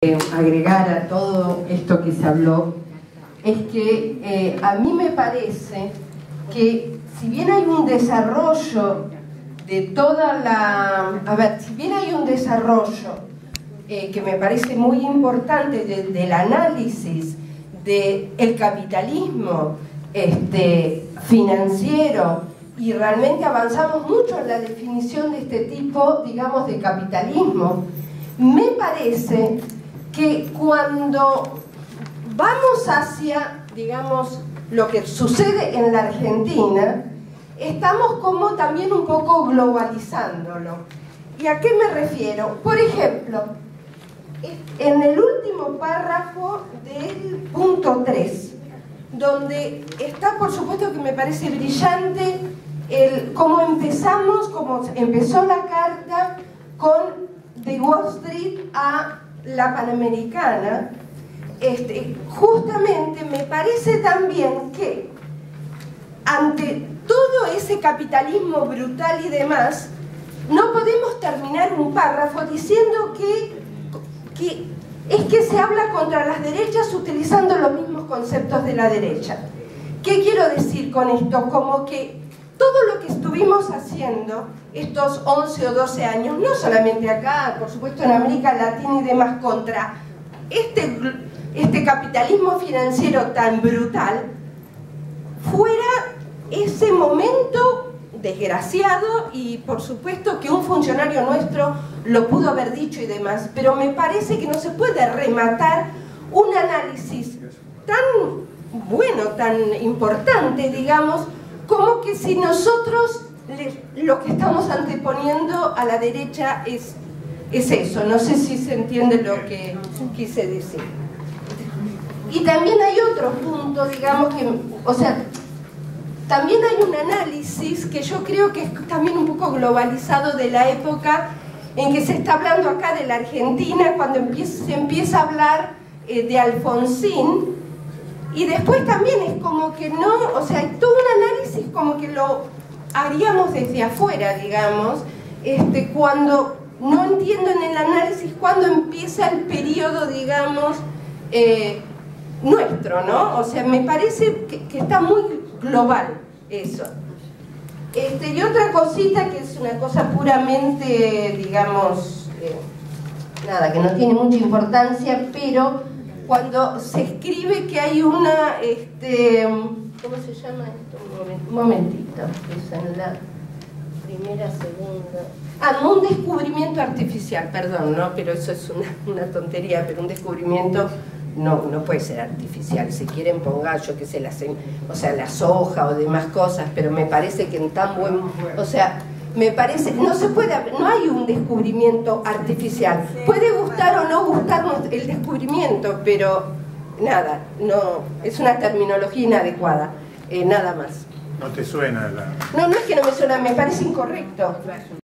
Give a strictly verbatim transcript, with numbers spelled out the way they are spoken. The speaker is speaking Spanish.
agregar a todo esto que se habló es que eh, a mí me parece que si bien hay un desarrollo de toda la... A ver, si bien hay un desarrollo eh, que me parece muy importante de, del análisis del capitalismo este, financiero, y realmente avanzamos mucho en la definición de este tipo, digamos, de capitalismo, me parece que cuando vamos hacia, digamos, lo que sucede en la Argentina, estamos como también un poco globalizándolo. ¿Y a qué me refiero? Por ejemplo, en el último párrafo del punto tres, donde está, por supuesto que me parece brillante el cómo empezamos, cómo empezó la carta con de Wall Street a la Panamericana. Este, justamente me parece también que ante todo ese capitalismo brutal y demás, no podemos terminar un párrafo diciendo que, que es que se habla contra las derechas utilizando los mismos conceptos de la derecha. ¿Qué quiero decir con esto? Como que todo lo que estuvimos haciendo estos once o doce años, no solamente acá, por supuesto en América Latina y demás, contra este, este capitalismo financiero tan brutal, fuera ese momento desgraciado, y por supuesto que un funcionario nuestro lo pudo haber dicho y demás, pero me parece que no se puede rematar un análisis tan bueno, tan importante, digamos, como que si nosotros le, lo que estamos anteponiendo a la derecha es, es eso. No sé si se entiende lo que quise decir. Y también hay otro punto, digamos, que, o sea, también hay un análisis que yo creo que es también un poco globalizado de la época en que se está hablando acá de la Argentina, cuando empieza, se empieza a hablar eh, de Alfonsín, y después también es como que no, o sea, hay todo un análisis como que lo haríamos desde afuera, digamos, este, cuando no entiendo en el análisis cuándo empieza el periodo, digamos, eh, nuestro, ¿no? O sea, me parece que, que está muy global eso. Este, y otra cosita que es una cosa puramente, digamos, eh, nada, que no tiene mucha importancia, pero cuando se escribe que hay una, este, ¿cómo se llama esto? Un momentito, es en la primera, segunda... Ah, un descubrimiento artificial, perdón, ¿no? Pero eso es una, una tontería, pero un descubrimiento no, no puede ser artificial. Si quieren pongan, yo qué sé, la, o sea, la soja o demás cosas, pero me parece que en tan buen... O sea, me parece, no se puede, no hay un descubrimiento artificial. Puede gustar o no gustarnos el descubrimiento, pero nada, no, es una terminología inadecuada, eh, nada más. ¿No te suena la...? No, no es que no me suena, me parece incorrecto.